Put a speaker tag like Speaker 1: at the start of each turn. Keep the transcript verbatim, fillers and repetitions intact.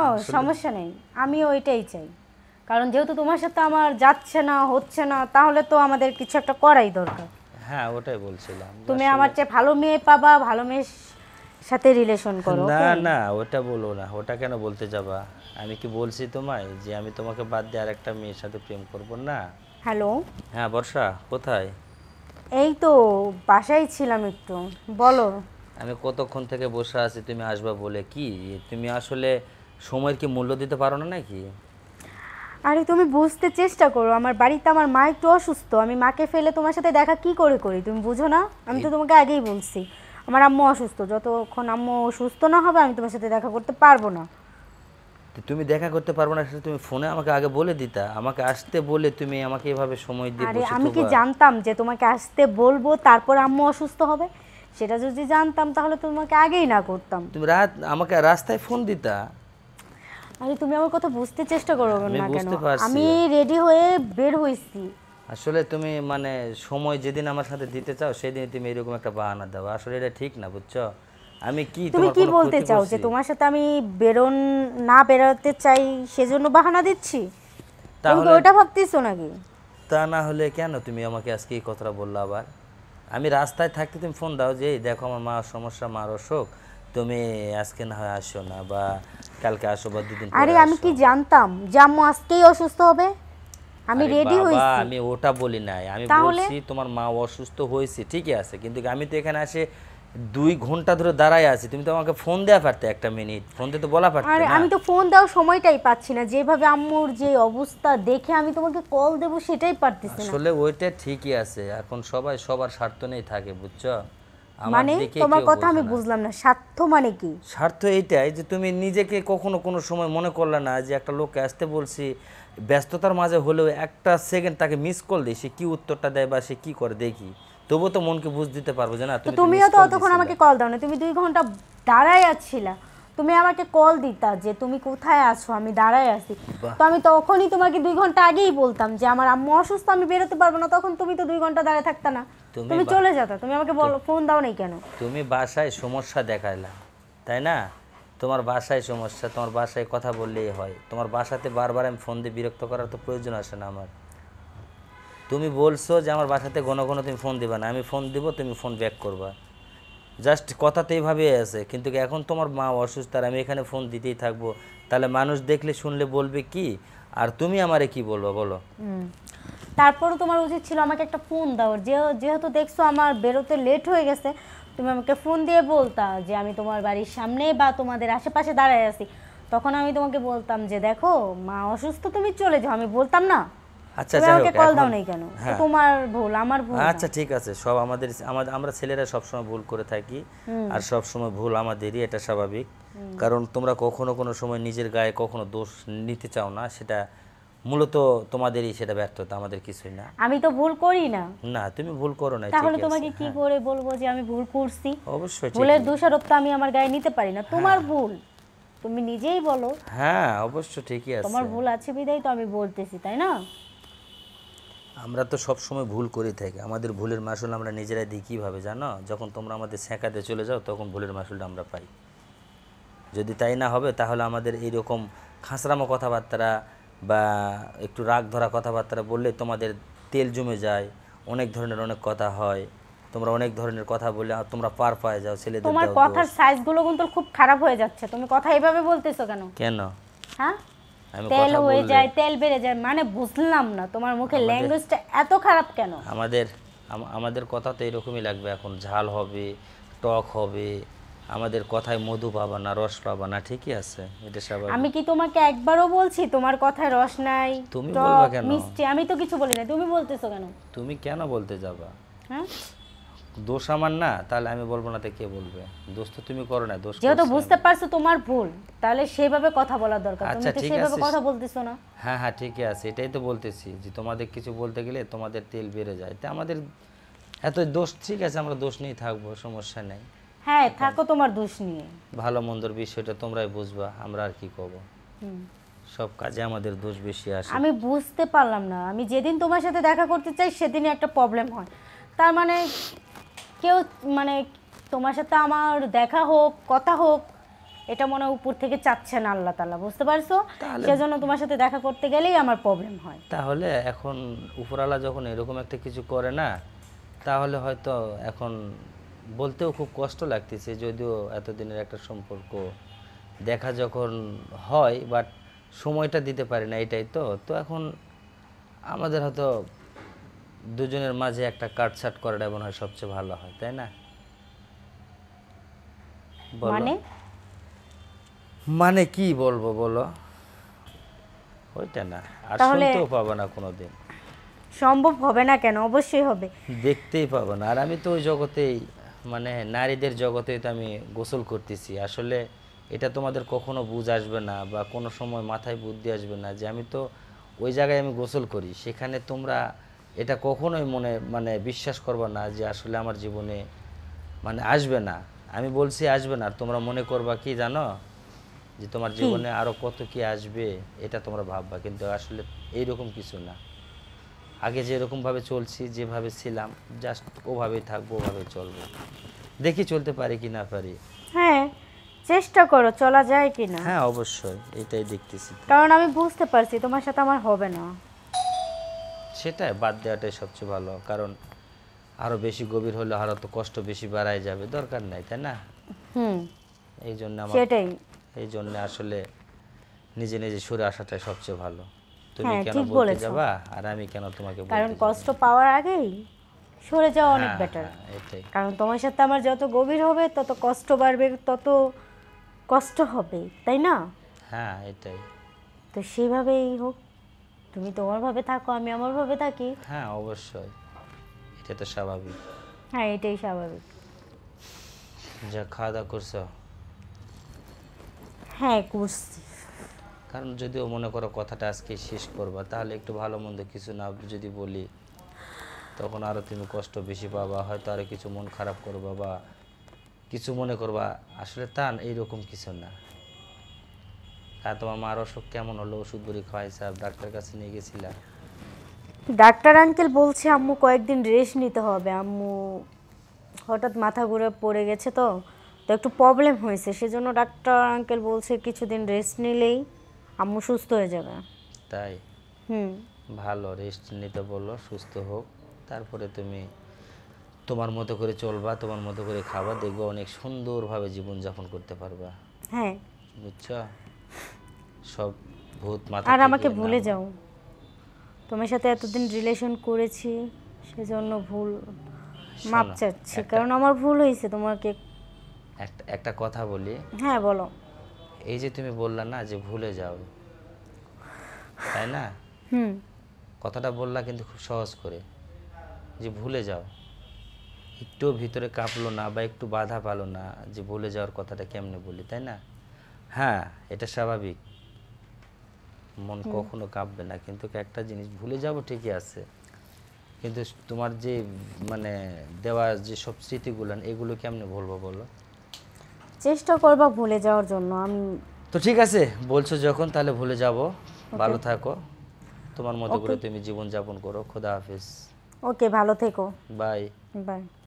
Speaker 1: সমস্যা নেই, আমিও ওইটাই চাই। কারণ যেহেতু তোমার সাথে আমার যাচ্ছে না, হচ্ছে না, তাহলে তো আমাদের কিছু একটা করাই দরকার।
Speaker 2: হ্যাঁ ওটাই বলছিলাম,
Speaker 1: তুমি আমার চেয়ে ভালো মেয়ে পাবা, ভালো মেয়ের সাথে রিলেশন করো।
Speaker 2: না না ওটা বলো না, ওটা কেন বলতে যাবা? আমি কি বলছি তোমায় যে আমি তোমাকে বাদ দিয়ে আরেকটা মেয়ের সাথে প্রেম করব না?
Speaker 1: হ্যালো।
Speaker 2: হ্যাঁ বর্ষা, কোথায়?
Speaker 1: এই তো বাসায় ছিলাম একটু, বলো।
Speaker 2: আমি কতক্ষণ থেকে বসে আছি তুমি আসবা বলে। কি তুমি আসলে সময়ের কি মূল্য দিতে পারো না নাকি?
Speaker 1: আরে তুমি বুঝতে চেষ্টা করো, আমার বাড়িতে আমার মা একটু অসুস্থ, আমি মাকে ফেলে তোমার সাথে দেখা কি করে করি, তুমি বুঝো না? আমি তো তোমাকে আগেই বলছি আমার আম্মু অসুস্থ, যতক্ষণ আম্মু সুস্থ না হবে আমি তোমার সাথে দেখা করতে পারবো না।
Speaker 2: তুমি দেখা করতে পারবে না সেটা তুমি ফোনে আমাকে আগে বলে দিতা, আমাকে আসতে বলে তুমি আমাকে এভাবে সময় দিয়ে
Speaker 1: আরে
Speaker 2: বসে
Speaker 1: আমি কি
Speaker 2: থাকবা।
Speaker 1: জানতাম যে তোমাকে আসতে বলবো তারপর আম্মু অসুস্থ হবে? সেটা যদি জানতাম তাহলে তোমাকে আগেই না করতাম।
Speaker 2: তুমি রাত আমাকে রাস্তায় ফোন দিতা।
Speaker 1: আরে তুমি আমার কথা বুঝতে চেষ্টা করো
Speaker 2: আমি
Speaker 1: না কেন?
Speaker 2: বুঝতে পারছি।
Speaker 1: আমি রেডি হয়ে বের হইছি।
Speaker 2: আসলে তুমি মানে সময় যেদিন আমার সাথে দিতে চাও সেদিন তুমি এরকম একটা বাহানা দাও, আসলে এটা ঠিক না বুঝছো। আমি কি
Speaker 1: তুমি
Speaker 2: তোমার
Speaker 1: কি
Speaker 2: কোনো
Speaker 1: বলতে
Speaker 2: ক্ষতি
Speaker 1: চাও যে
Speaker 2: করছি?
Speaker 1: তোমার সাথে আমি বেরোন না বেরোতে চাই সেজন্য বাহানা দিচ্ছি? তুমি কি
Speaker 2: তাহলে
Speaker 1: ওটা ভাবতেছো নাকি?
Speaker 2: তা না হলে কেন তুমি আমাকে আজকে এই কথাটা বললো আবার? আমি রাস্তায় থাকতে তুমি ফোন দাও যে এই দেখো আমার মা সমস্যা, মার অসুখ, তুমি আজকে না হয় আসো না, বা কালকে আসো, বা দুদিন
Speaker 1: আরে
Speaker 2: পরে
Speaker 1: আমি
Speaker 2: আসো।
Speaker 1: কি জানতাম যে আম্মু আজকেই অসুস্থ হবে? আমি
Speaker 2: আরে
Speaker 1: রেডি
Speaker 2: বাবা
Speaker 1: হইছি।
Speaker 2: আমি ওটা বলি নাই, আমি
Speaker 1: তাহলে
Speaker 2: বলছি তোমার মা অসুস্থ হয়েছে ঠিকই আছে, কিন্তু আমি তো এখানে আসে দুই ঘন্টা ধরে দাঁড়ায় আছি, তুমি তো আমাকে ফোন দেওয়া পারতে, একটা মিনিট ফোন দিয়ে তো বলা পারতে
Speaker 1: আরে
Speaker 2: না।
Speaker 1: আমি তো ফোন দেওয়ার সময়টাই পাচ্ছি না, যেভাবে আম্মুর যে অবস্থা দেখে আমি তোমাকে কল দেব সেটাই পারতেছি না।
Speaker 2: আসলে ওইটা ঠিকই আছে, এখন সবাই সবার স্বার্থ নেই থাকে বুঝছো, আমার
Speaker 1: মানে
Speaker 2: দিকে
Speaker 1: তোমার
Speaker 2: কেউ
Speaker 1: কথা
Speaker 2: বোঝে
Speaker 1: আমি
Speaker 2: না।
Speaker 1: বুঝলাম না, স্বার্থ মানে কি?
Speaker 2: স্বার্থ এইটাই যে তুমি নিজেকে কখনো কোনো সময় মনে করলে না যে একটা লোককে আসতে বলছি, ব্যস্ততার মাঝে হলেও একটা সেকেন্ড তাকে মিস কল দিই, সে কী উত্তরটা দেয় বা সে কী করে দেখি, তবুও তো মনকে বুঝ দিতে পারবো যে না
Speaker 1: তো
Speaker 2: তুমি তো মিস
Speaker 1: তুমিও তো
Speaker 2: কল
Speaker 1: অতক্ষণ
Speaker 2: দিছিলে।
Speaker 1: আমাকে কল দাও না, তুমি দুই ঘন্টা দাঁড়ায় আছিলা। তুমি আমাকে কল দিতা যে তুমি কোথায় আছো, আমি দাঁড়ায় আছি।
Speaker 2: বাহ।
Speaker 1: তো আমি তখনই তোমাকে দুই ঘন্টা আগেই বলতাম যে আমার আম্মু অসুস্থ, আমি বেরোতে পারবো না, তখন তুমি তো দুই ঘন্টা দাঁড়ায় থাকতা না,
Speaker 2: তুমি
Speaker 1: তুমি
Speaker 2: বা-
Speaker 1: চলে যেতা। তুমি আমাকে বলো ফোন দাও নাই কেন?
Speaker 2: তুমি বাসায় সমস্যা দেখাইলা, তাই না? তোমার বাসায় সমস্যা, তোমার বাসায় কথা বললেই হয়, তোমার বাসাতে বারবার আমি ফোন দিয়ে বিরক্ত করার তো প্রয়োজন আসে না আমার। তুমি বলছো যে আমার বাসাতে ঘন ঘন তুমি ফোন দিবা না, আমি ফোন দিব তুমি ফোন ব্যাক করবা, জাস্ট কথা তো এইভাবেই আছে, কিন্তু এখন তোমার মা অসুস্থ আর আমি এখানে ফোন দিতেই থাকবো, তাহলে মানুষ দেখলে শুনলে বলবে কি, আর তুমি আমারে কি বলবো বলো?
Speaker 1: হুম, তারপরও তোমার উচিত ছিল আমাকে একটা ফোন দাও, যে যেহেতু দেখছো আমার বেরোতে লেট হয়ে গেছে, তুমি আমাকে ফোন দিয়ে বলতা যে আমি তোমার বাড়ির সামনে বা তোমাদের আশেপাশে দাঁড়ায় আছি, তখন আমি তোমাকে বলতাম যে দেখো মা অসুস্থ, তুমি চলে যাও, আমি বলতাম না?
Speaker 2: আচ্ছা
Speaker 1: তুমি
Speaker 2: যাই
Speaker 1: আমাকে
Speaker 2: হোক
Speaker 1: কল দাও
Speaker 2: এখন।
Speaker 1: নাই কেন? তো
Speaker 2: হ্যাঁ
Speaker 1: তোমার ভুল, আমার ভুল না।
Speaker 2: আচ্ছা ঠিক আছে, সব আমাদের আমাদের আমরা ছেলেরা সবসময় ভুল করে থাকি, আর সব সময় ভুল আমাদেরই, এটা স্বাভাবিক। কারণ তোমরা কখনো কোনো সময় নিজের গায়ে কখনো দোষ নিতে চাও না, সেটা মূলত তোমাদেরই সেটা ব্যর্থতা, আমাদের কিছুই না।
Speaker 1: আমি তো ভুল করি না,
Speaker 2: না তুমি ভুল করো না,
Speaker 1: তাহলে
Speaker 2: ঠিকই
Speaker 1: তোমাকে
Speaker 2: আছে।
Speaker 1: কি
Speaker 2: হ্যাঁ
Speaker 1: করে বলবো যে আমি ভুল করছি?
Speaker 2: অবশ্যই
Speaker 1: ভুলের
Speaker 2: ঠিকই।
Speaker 1: দোষারোপ তো আমি আমার গায়ে নিতে পারি না, তোমার ভুল, তুমি নিজেই বলো।
Speaker 2: হ্যাঁ অবশ্য ঠিকই আছে।
Speaker 1: তোমার ভুল আছে বিধাই তো আমি বলতেছি, তাই না?
Speaker 2: আমরা তো সব সময় ভুল করে থাকি, আমাদের ভুলের মাসুল আমরা নিজেরাই দিই কীভাবে জানো? যখন তোমরা আমাদের ছেঁকাতে চলে যাও তখন ভুলের মাসুলটা আমরা পাই। যদি তাই না হবে তাহলে আমাদের এইরকম খাঁচরামো কথাবার্তা বা একটু রাগ ধরা কথাবার্তা বললে তোমাদের তেল জমে যায়, অনেক ধরনের অনেক কথা হয়, তোমরা অনেক ধরনের কথা বললে আর তোমরা পার পায়ে যাও, ছেলেদের
Speaker 1: তোমার
Speaker 2: দাও
Speaker 1: কথার
Speaker 2: দোষ।
Speaker 1: সাইজগুলো কিন্তু খুব খারাপ হয়ে যাচ্ছে, তুমি কথা এইভাবে বলতেছো কেন?
Speaker 2: কেন?
Speaker 1: হ্যাঁ,
Speaker 2: আমি
Speaker 1: তেল
Speaker 2: কথা
Speaker 1: হয়ে
Speaker 2: বললে
Speaker 1: যায়, তেল বেড়ে যায়, মানে বুঝলাম না তোমার মুখের
Speaker 2: আমাদের
Speaker 1: ল্যাঙ্গুয়েজটা এত খারাপ কেন?
Speaker 2: আমাদের আম- আমাদের কথা তো এরকমই লাগবে, এখন ঝাল হবে, টক হবে, আমাদের কথায় মধু পাবা না, রস পাবা না, ঠিকই আছে, এটা
Speaker 1: আমি
Speaker 2: স্বাভাবিক।
Speaker 1: কি তোমাকে একবারও বলছি তোমার কথায় রস নাই,
Speaker 2: তুমি বলবা
Speaker 1: টক
Speaker 2: কেন?
Speaker 1: মিষ্টি? আমি তো কিছু বলি না, তুমি বলতেছো কেন?
Speaker 2: তুমি কেন বলতে যাবা?
Speaker 1: হ্যাঁ,
Speaker 2: দোষ আমার না, তাহলে আমি বলবো না তো কে বলবে? দোষ তো তুমি করো না, দোষ
Speaker 1: যেহেতু
Speaker 2: করছি
Speaker 1: বুঝতে
Speaker 2: আমি।
Speaker 1: পারছো তোমার ভুল, তাহলে সেভাবে কথা বলা দরকার, তুমি
Speaker 2: আচ্ছা
Speaker 1: তো
Speaker 2: ঠিক
Speaker 1: সেভাবে
Speaker 2: আছে।
Speaker 1: কথা বলতেছো না।
Speaker 2: হ্যাঁ হ্যাঁ ঠিকই আছে, এটাই তো বলতেছি যে তোমাদের কিছু বলতে গেলে তোমাদের তেল বেড়ে যায়, তা আমাদের এত দোষ, ঠিক আছে আমরা দোষ নিয়ে থাকবো, সমস্যা নেই।
Speaker 1: হ্যাঁ, থাকো তোমার দোষ নিয়ে।
Speaker 2: ভালো মন্দর বিষয়টা তোমরাই বুঝবা, আমরা আর কি করবো,
Speaker 1: হুম।
Speaker 2: সব কাজে আমাদের দোষ বেশি আসে।
Speaker 1: আমি বুঝতে পারলাম না, আমি যেদিন তোমার সাথে দেখা করতে চাই সেদিনই একটা প্রবলেম হয়, তার মানে কেউ মানে তোমার সাথে আমার দেখা হোক কথা হোক এটা মনে হয় উপর থেকে চাচ্ছে না আল্লাহ তাআলা, বুঝতে পারছো? সেজন্য তোমার সাথে দেখা করতে গেলেই আমার প্রবলেম হয়।
Speaker 2: তাহলে এখন উপরওয়ালা যখন এরকম একটা কিছু করে না, তাহলে হয়তো এখন বলতেও খুব কষ্ট লাগতেছে, যদিও এতদিনের একটা সম্পর্ক দেখা যখন হয়, বাট সময়টা দিতে পারি না, এটাই তো তো এখন আমাদের হয়তো দুজনের মাঝে একটা কাটছাট করাটা মনে হয় সবচেয়ে ভালো হয়, তাই না? বলো।
Speaker 1: মানে
Speaker 2: মানে কি বলবো বলো, ওইটা না আর
Speaker 1: তাহলে
Speaker 2: শুনতেও পাবো না কোনোদিন,
Speaker 1: সম্ভব হবে না কেন? অবশ্যই হবে।
Speaker 2: দেখতেই পাবো না। আর আমি তো ওই জগতেই, মানে নারীদের জগতেই তো আমি গোসল করতেছি। আসলে এটা তোমাদের কখনো বুঝ আসবে না বা কোনো সময় মাথায় বুদ্ধি আসবে না যে আমি তো ওই জায়গায় আমি গোসল করি, সেখানে তোমরা এটা কখনোই মনে মানে বিশ্বাস করবে না যে আসলে আমার জীবনে মানে আসবে না। আমি বলছি আসবে না, আর তোমরা মনে করবা কি জানো, যে তোমার
Speaker 1: কি?
Speaker 2: জীবনে আরো কত কি আসবে এটা তোমরা ভাববা, কিন্তু আসলে এইরকম কিছু না। আগে যেরকম ভাবে চলছি, যেভাবে ছিলাম, জাস্ট ওভাবেই থাকবো, ওভাবেই চলবো, দেখি চলতে পারি কি না পারি।
Speaker 1: হ্যাঁ, চেষ্টা করো চলা যায় কিনা।
Speaker 2: হ্যাঁ অবশ্যই, এটাই দেখতেছি।
Speaker 1: কারণ আমি বুঝতে পারছি তোমার সাথে আমার হবে না।
Speaker 2: সেটাই বাদ দেওয়াটাই সবচেয়ে ভালো, কারণ আরো বেশি গভীর হলে আরো তো কষ্ট বেশি বাড়ায় যাবে, দরকার নাই, তাই না?
Speaker 1: হুম,
Speaker 2: এই জন্য আমার
Speaker 1: সেটাই।
Speaker 2: এই জন্য আসলে নিজে নিজে সরে আসাটাই সবচেয়ে ভালো। তুমি
Speaker 1: হ্যাঁ,
Speaker 2: কেন
Speaker 1: ঠিক
Speaker 2: বলতে
Speaker 1: বলেছো।
Speaker 2: যাবা আর আমি কেন তোমাকে বলতে
Speaker 1: কারণ
Speaker 2: যাবো?
Speaker 1: কষ্ট পাওয়ার আগেই সরে যাওয়া অনেক
Speaker 2: হ্যাঁ,
Speaker 1: বেটার।
Speaker 2: হ্যাঁ, এটাই।
Speaker 1: কারণ তোমার সাথে আমার যত গভীর হবে তত কষ্ট বাড়বে, তত কষ্ট হবে, তাই না?
Speaker 2: হ্যাঁ এটাই।
Speaker 1: তো সেভাবেই হোক, তুমি তোমার ভাবে থাকো, আমি আমার ভাবে থাকি।
Speaker 2: হ্যাঁ অবশ্যই, এটা তো স্বাভাবিক।
Speaker 1: হ্যাঁ, এটাই স্বাভাবিক।
Speaker 2: যা খাওয়া দাওয়া করছো?
Speaker 1: হ্যাঁ, করছি।
Speaker 2: কারণ যদিও মনে করো কথাটা আজকে শেষ করবা, তাহলে একটু ভালো মন্দ কিছু না যদি বলি, তখন আরো তুমি কষ্ট বেশি পাবা, হয়তো আরো কিছু মন খারাপ করবা বা কিছু মনে করবা। আসলে তা এইরকম কিছু না। আর তোমার মার অসুখ কেমন হলো? ওষুধ বড়ি খাওয়াইছে, ডাক্তার কাছে নিয়ে গেছিলা?
Speaker 1: ডাক্তার আঙ্কেল বলছে আম্মু কয়েকদিন রেস্ট নিতে হবে। আম্মু হঠাৎ মাথা ঘুরে পড়ে গেছে, তো তো একটু প্রবলেম হয়েছে, সেজন্য ডাক্তার আঙ্কেল বলছে কিছুদিন রেস্ট নিলেই আম্মু সুস্থ হয়ে যাবে।
Speaker 2: তাই?
Speaker 1: হুম।
Speaker 2: ভালো, রেস্ট নিতে বললো, সুস্থ হোক, তারপরে তুমি তোমার মতো করে চলবা, তোমার মতো করে খাবা, দেখবা অনেক সুন্দরভাবে জীবনযাপন করতে পারবা।
Speaker 1: হ্যাঁ,
Speaker 2: বুঝছো? সব ভূত মাথা
Speaker 1: আর
Speaker 2: থেকে
Speaker 1: আমাকে ভুলে
Speaker 2: নামা।
Speaker 1: যাও। তোমার সাথে এতদিন রিলেশন করেছি, সেজন্য ভুল মাপ
Speaker 2: শোনো,
Speaker 1: চাচ্ছি,
Speaker 2: একটা
Speaker 1: কারণ আমার ভুল হয়েছে তোমাকে।
Speaker 2: একটা একটা কথা বলি।
Speaker 1: হ্যাঁ, বলো।
Speaker 2: এই যে তুমি বললা না যে ভুলে যাও, তাই না?
Speaker 1: হুম।
Speaker 2: কথাটা বললা কিন্তু খুব সহজ করে, যে ভুলে যাও। একটু ভিতরে কাঁপলো না বা একটু বাধা পালো না যে ভুলে যাওয়ার কথাটা কেমনে বলি, তাই না? হ্যাঁ এটা স্বাভাবিক, মন কখনো কাঁপবে না, কিন্তু একটা জিনিস, ভুলে যাব ঠিকই আছে, কিন্তু তোমার যে মানে দেওয়া যে সব স্মৃতিগুলো, এগুলো কেমনে ভুলবো বলো?
Speaker 1: চেষ্টা করবা ভুলে যাওয়ার জন্য। আমি
Speaker 2: তো ঠিক আছে, বলছো যখন, তাহলে ভুলে যাব। ভালো থাকো, তোমার মতো
Speaker 1: ওকে।
Speaker 2: করে তুমি জীবন যাপন করো। খোদা হাফিজ।
Speaker 1: ওকে, ভালো থেকো।
Speaker 2: বাই।
Speaker 1: বাই।